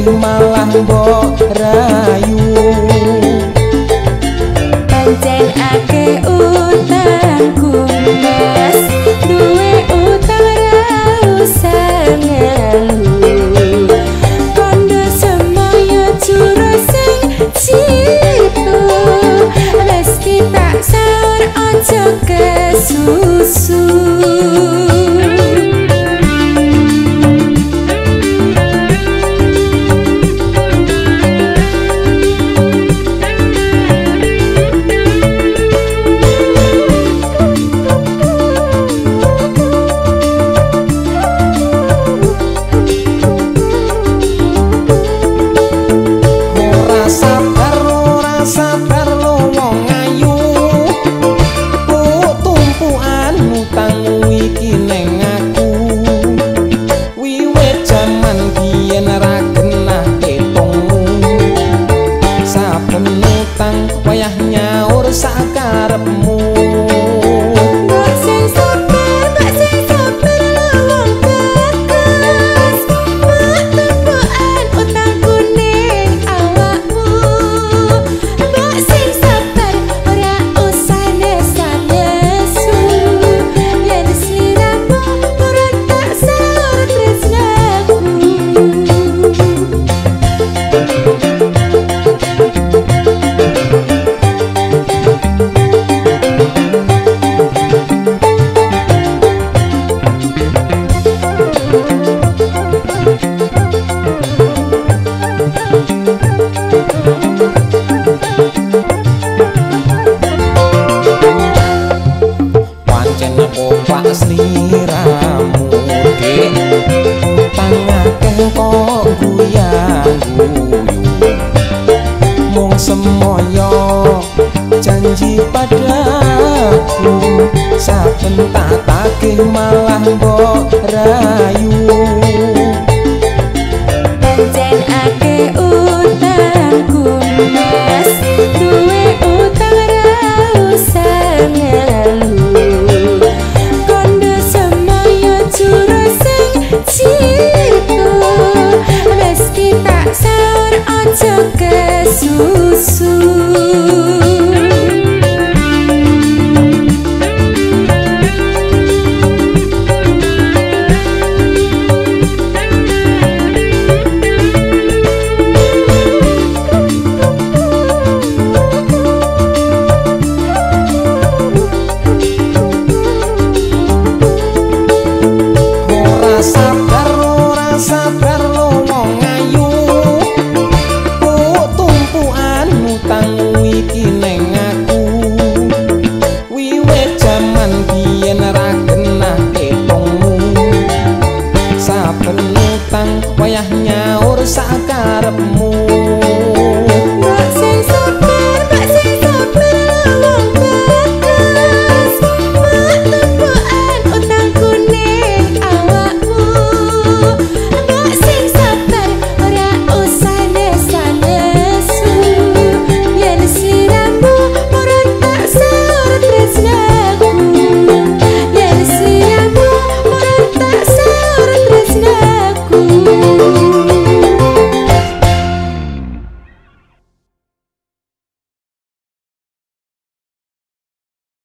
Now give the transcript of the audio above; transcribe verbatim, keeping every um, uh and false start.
takih malah mbok rayu. Pancen akeh utangku mas, duwe utang ra usah ngelu. Kondo semoyo juru sing jitu, meski tak saur ojo kesusu. Wayah nyaur sakarepmu. Mbok sing sabar, mbok sing sabar lawang tegas. Mbok tumpukan utangku ning awakmu. Mbok sing sabar ora usah nesan-nesu. Yen sliramu turut tak saur tresnaku. Pancen opak sliramu dek, utang akeh kok guyang-guyu. Mung semoyo janji padaku, saben tak tagih malah mbok rayu.